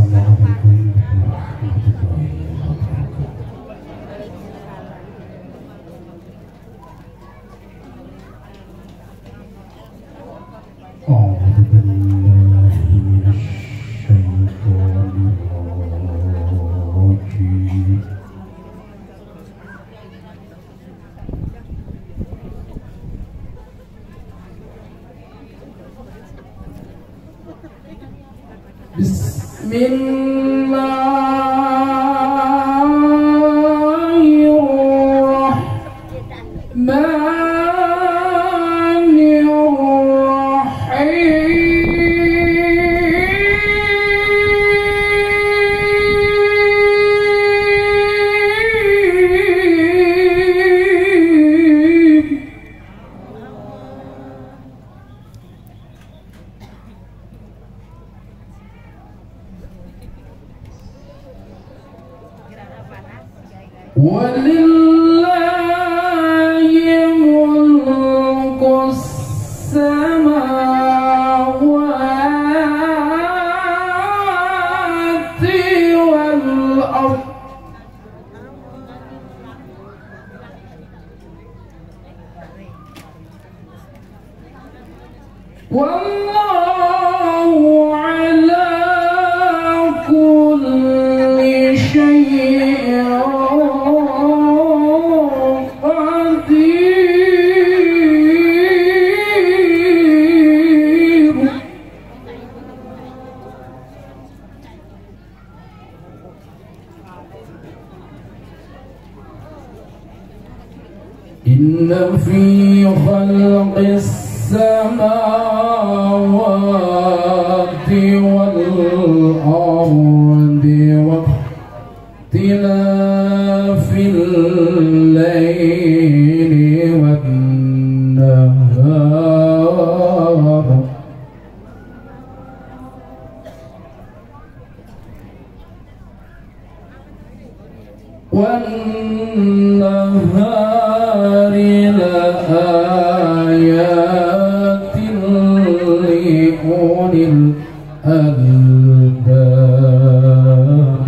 إن في خلق السماوات والأرض واختلاف الليل والنهار لآيات لأولي الألباب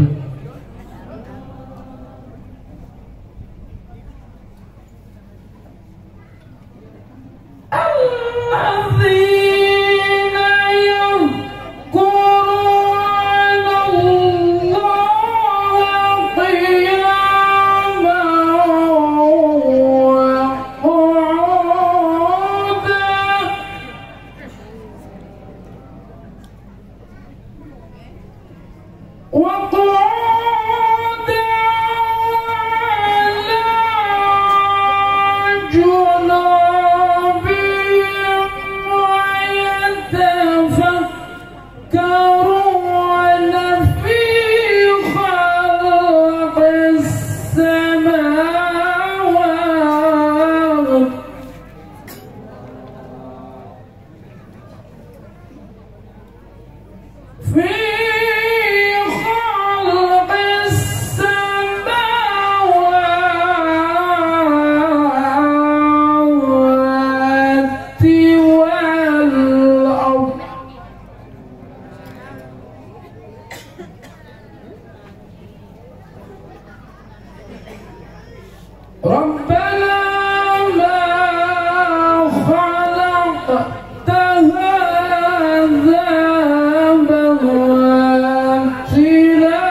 الذين يذكرون الله قياما وقعودا على جنوبهم ويتفكرون في خلق السماوات ربنا ما خلقت هذا باطلا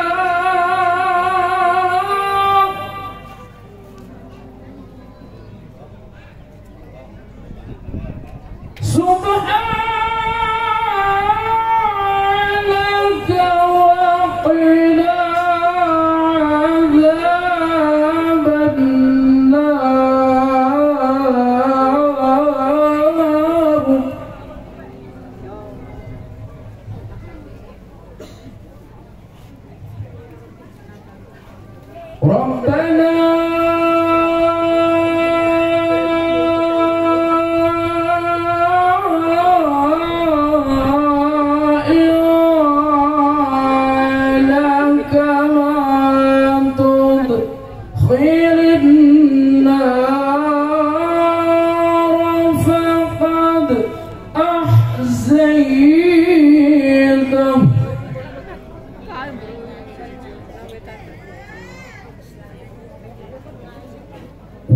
سبحانك وقنا عذاب النار ربنا إنك من تدخل النار فقد أحزنته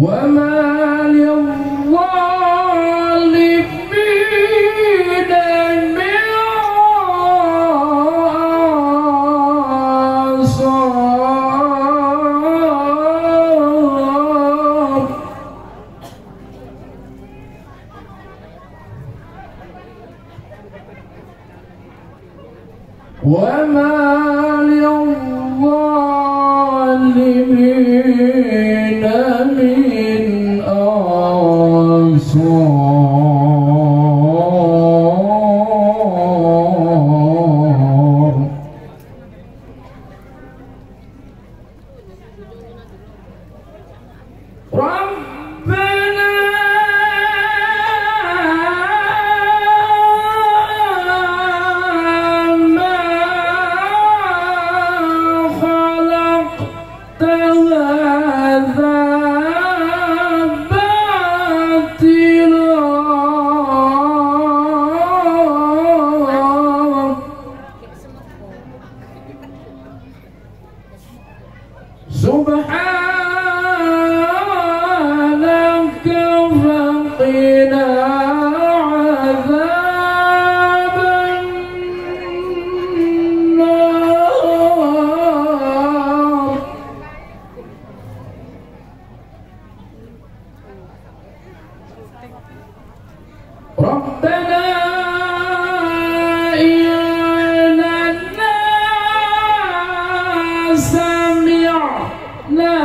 وما للظالمين من أنصار وما للظالمين من أنصار ربنا ما خلقت هذا باطلا سبحانك فقنا عذاب النار ربنا إننا سمعنا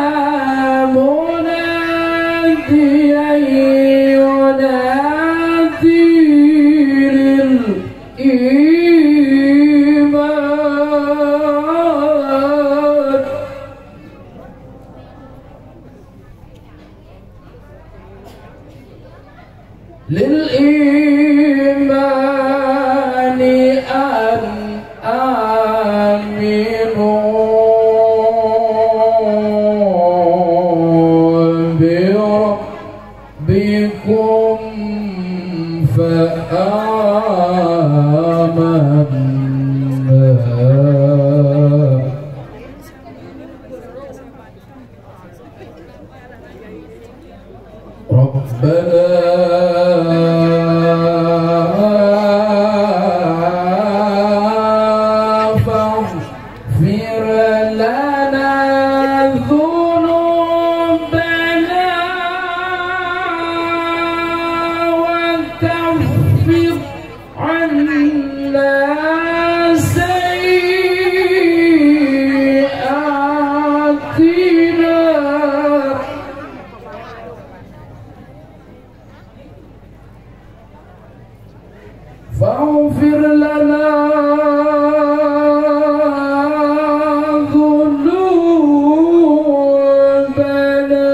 مناديا ينادي للإيمان أن آمنوا بربكم فآمنا ربنا فاغفر لنا ذنوبنا وكفر عنا سيئاتنا فاغفر لنا ذنوبنا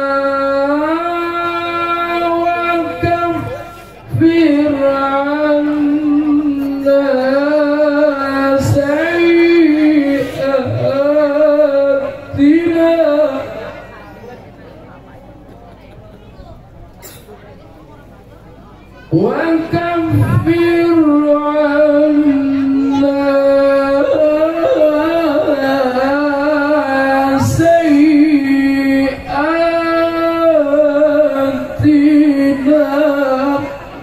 وكفر عنا سيئاتنا وكفر عنا سيئاتنا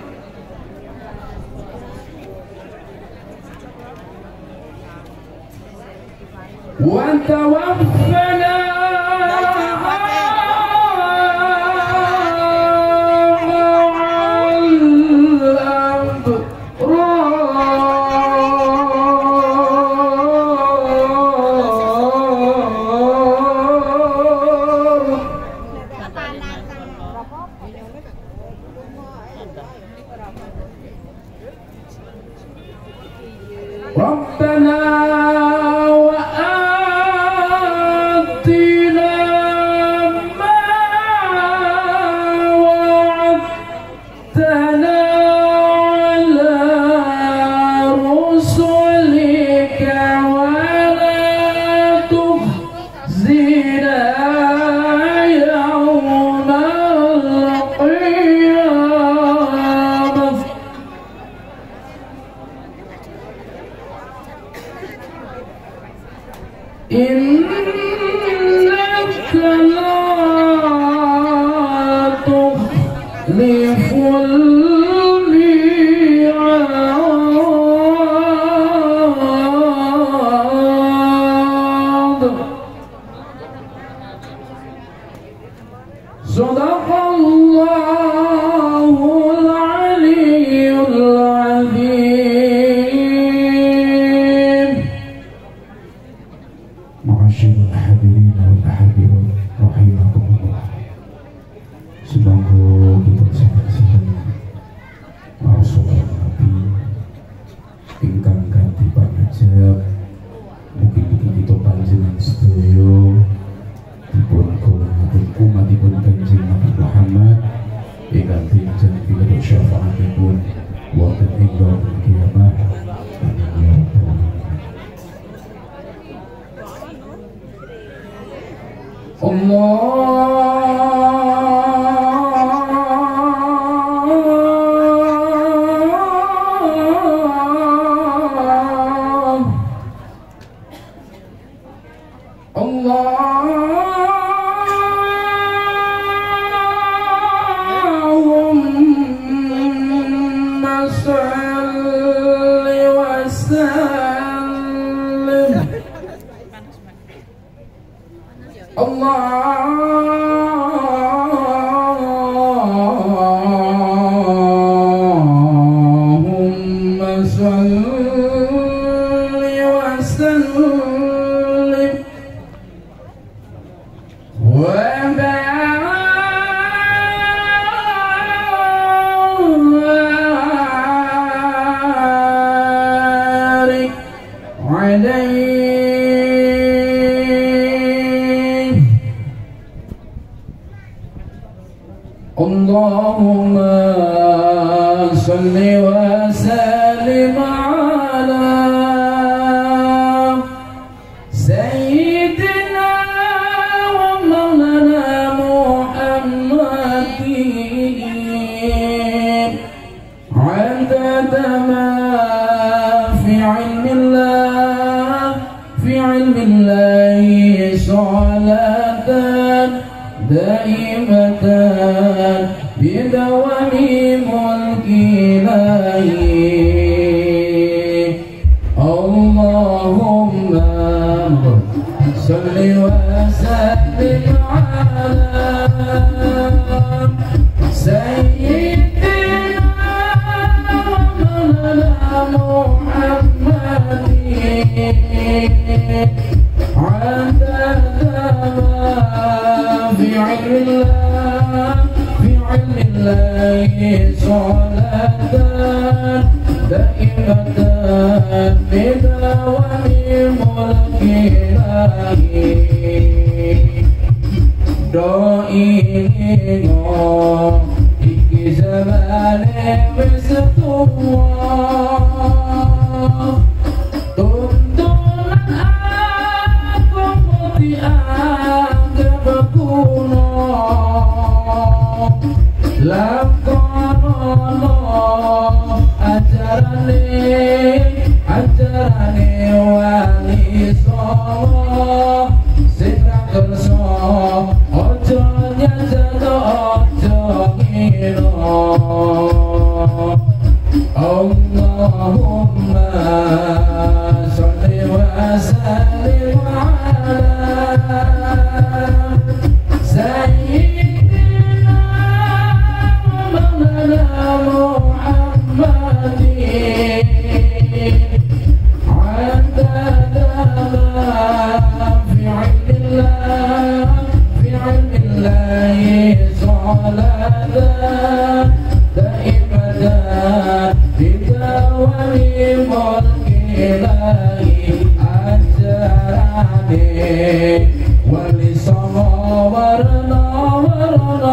وتوفنا ربنا وآتنا ما وعدتنا على رسلك ولا تخزنا يوم القيامة إنك لا adab mungkin kita panjenengan sedaya dipun kawulaken umatipun Kanjeng Nabi Muhammad ingkang pinjang pitados syafaatipun wonten ing dalam kiamat. Allahumma salli wa sallim ala sayyidina wa maulana Muhammadin adada ma fi ilmillahi salatan daimatan bidawami mulki ilahi. Allahumma salli wa sallim ala sayyidina wa maulana Muhammadin adada ma fi ilmillahi salatan daimatan bidawami mulki ilahi. Doi ngo iki zamane wis tuwa tuntunan aku mesti anggap kuno lakono ajarane wali songo sing ra kersa aja nyajano aja ngino. Allahumma sholli wa sallim ala sayyidina Muhammadin adada ma fi ilmillahi salatan daimatan bidawami mulki ilahi. Ajarane wali songo warna-warna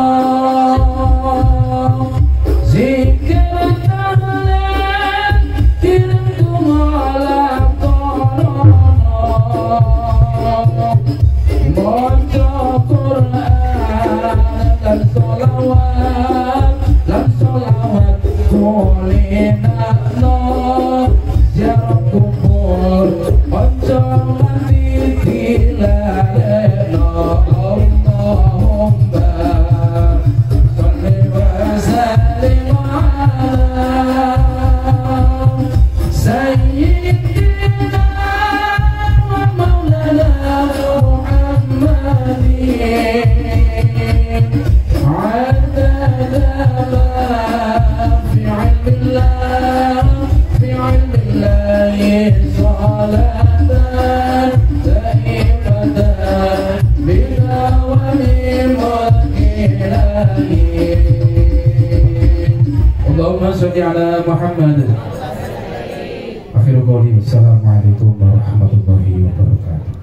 zikir tahlil kirim tumalam kono maca Quran dan sholawat kulinakno ziarah kubur ojo nganti dilalekno. Allahumma sholli wa sallim ala sayyidina wa maulana Muhammadin adada ma fi ilmillahi salatan daimatan bidawami mulki ilahi. Allahumma sholli ala Muhammad. Akhiru qouli wassalamualaikum warahmatullahi wabarakatuh.